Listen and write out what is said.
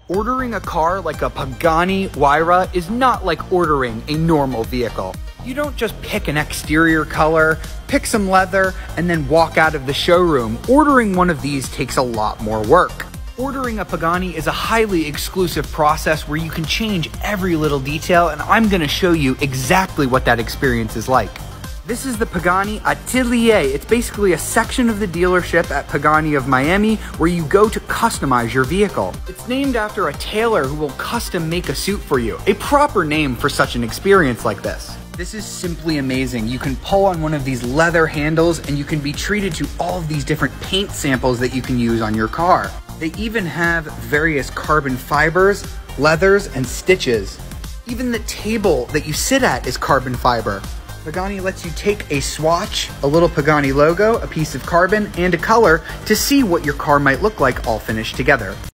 Ordering a car like a Pagani Huayra is not like ordering a normal vehicle. You don't just pick an exterior color, pick some leather, and then walk out of the showroom. Ordering one of these takes a lot more work. Ordering a Pagani is a highly exclusive process where you can change every little detail, and I'm gonna show you exactly what that experience is like. This is the Pagani Atelier. It's basically a section of the dealership at Pagani of Miami where you go to customize your vehicle. It's named after a tailor who will custom make a suit for you, a proper name for such an experience like this. This is simply amazing. You can pull on one of these leather handles and you can be treated to all of these different paint samples that you can use on your car. They even have various carbon fibers, leathers, and stitches. Even the table that you sit at is carbon fiber. Pagani lets you take a swatch, a little Pagani logo, a piece of carbon, and a color to see what your car might look like all finished together.